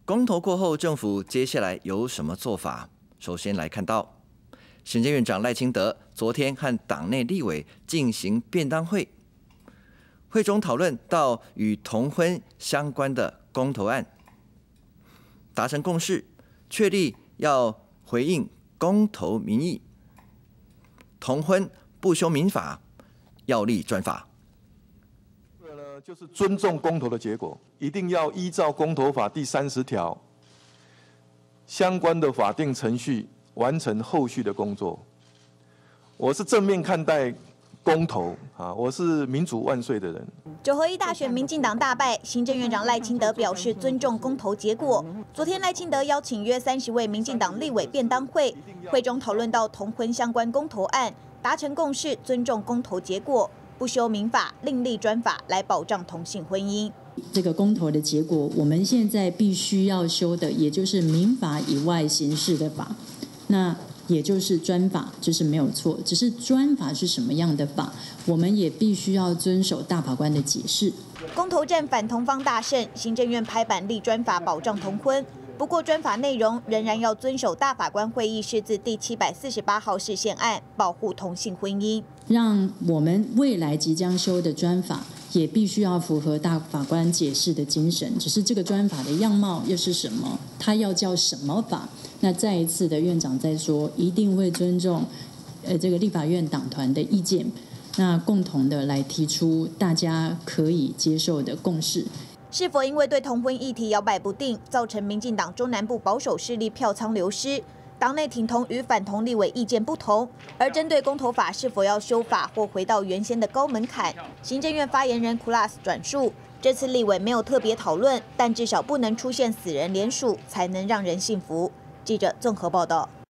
公投过后，政府接下来有什么做法？首先来看到，行政院长赖清德昨天和党内立委进行便当会，会中讨论到与同婚相关的公投案，达成共识，确立要回应公投民意，同婚不修民法，要立专法。 就是尊重公投的结果，一定要依照公投法第30条相关的法定程序完成后续的工作。我是正面看待公投啊，我是民主万岁的人。 9合1大选，民进党大败，行政院长赖清德表示尊重公投结果。昨天赖清德邀请约30位民进党立委便当会，会中讨论到同婚相关公投案，达成共识，尊重公投结果。 不修民法，另立专法来保障同性婚姻。 这个公投的结果，我们现在必须要修的，也就是民法以外形式的法，那也就是专法，就是没有错。只是专法是什么样的法，我们也必须要遵守大法官的解释。 公投战反同方大胜，行政院拍板立专法保障同婚。 不过，专法内容仍然要遵守大法官会议释字第748号释宪案，保护同性婚姻。 让我们未来即将修的专法也必须要符合大法官解释的精神。只是这个专法的样貌又是什么？它要叫什么法？那再一次的院长在说，一定会尊重这个立法院党团的意见，那共同的来提出大家可以接受的共识。 是否因为对同婚议题摇摆不定，造成民进党中南部保守势力票仓流失？党内挺同与反同立委意见不同。而针对公投法是否要修法或回到原先的高门槛，行政院发言人 Kulas 转述，这次立委没有特别讨论，但至少不能出现死人联署，才能让人信服。记者综合报道。